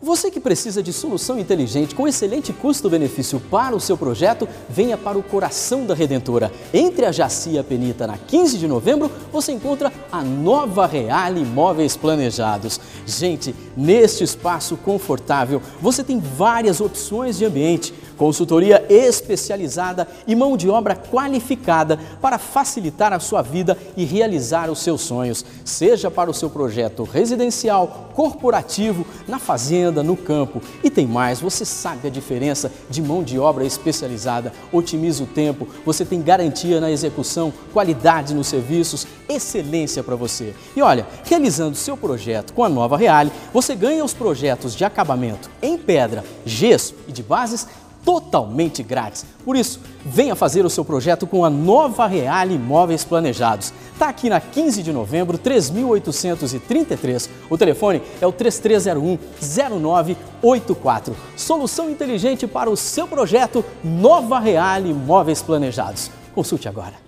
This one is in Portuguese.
Você que precisa de solução inteligente com excelente custo-benefício para o seu projeto, venha para o coração da Redentora. Entre a Jaci e a Penita, na 15 de novembro, você encontra a Nova Reale Imóveis Planejados. Gente, neste espaço confortável, você tem várias opções de ambiente, consultoria especializada e mão de obra qualificada para facilitar a sua vida e realizar os seus sonhos, seja para o seu projeto residencial, corporativo, na fazenda, no campo. E tem mais, você sabe a diferença de mão de obra especializada, otimiza o tempo, você tem garantia na execução, qualidade nos serviços, excelência para você. E olha, realizando seu projeto com a Nova Reale, você ganha os projetos de acabamento em pedra, gesso e de bases totalmente grátis. Por isso, venha fazer o seu projeto com a Nova Reale Imóveis Planejados. Está aqui na 15 de novembro, 3.833. O telefone é o 3301-0984. Solução inteligente para o seu projeto, Nova Reale Imóveis Planejados. Consulte agora.